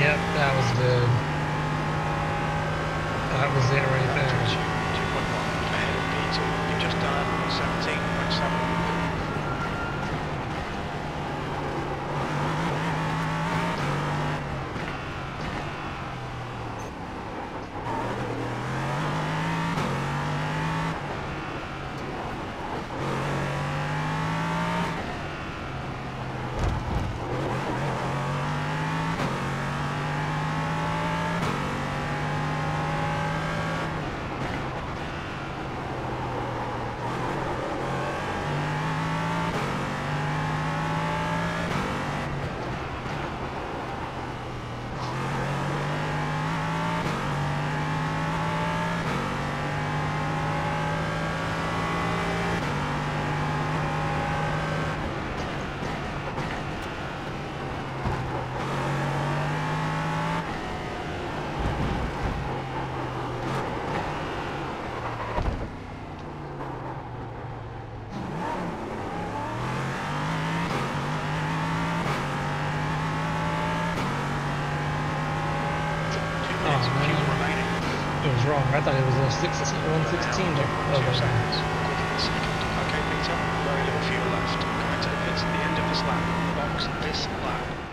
Yep, that was good. That was it right That there. puts you 2.1 ahead of P2. You've just done 17.7. It was wrong. I thought it was a 16, 116. 2 seconds. Quicker than second. Okay, Peter, very little fuel left. Coming to the pits at the end of this lap. Box this lap.